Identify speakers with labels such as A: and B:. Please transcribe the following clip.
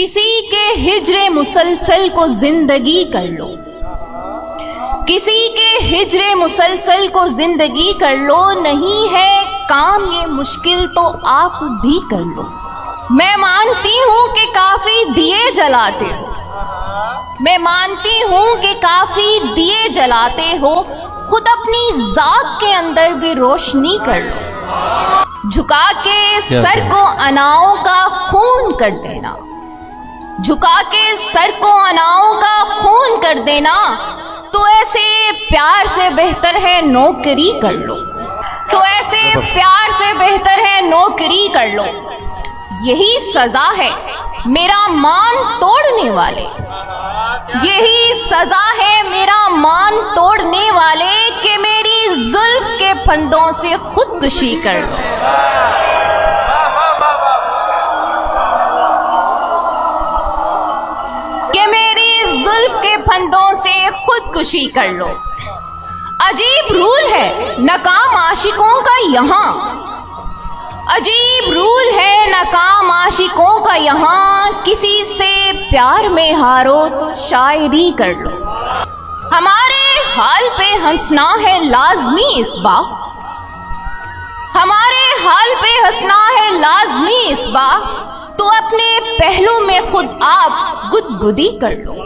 A: किसी के हिजरे मुसलसल को जिंदगी कर लो, किसी के हिजरे मुसलसल को जिंदगी कर लो। नहीं है काम ये मुश्किल तो आप भी कर लो। मैं मानती हूँ कि काफी दिए जलाते हो, मैं मानती हूँ कि काफी दिए जलाते हो। खुद अपनी जात के अंदर भी रोशनी कर लो। झुका के सर को अनाओं का खून कर देना, झुका के सर को अनाओं का खून कर देना। तो ऐसे प्यार से बेहतर है नौकरी कर लो, तो ऐसे प्यार से बेहतर है नौकरी कर लो। यही सजा है मेरा मान तोड़ने वाले, यही सजा है मेरा मान तोड़ने वाले कि मेरी जुल्फ के फंदों से खुदकुशी कर लो। कि मेरी जुल्फ के फंदों से खुदकुशी कर लो। अजीब रूल है नाकाम आशिकों का यहाँ, अजीब रूल है नाकाम आशिकों का यहाँ। किसी से प्यार में हारो तो शायरी कर लो। हमारे हाल पे हंसना है लाजमी इस बार, हमारे हाल पे हंसना है लाजमी इस बार। तो अपने पहलू में खुद आप गुदगुदी कर लो।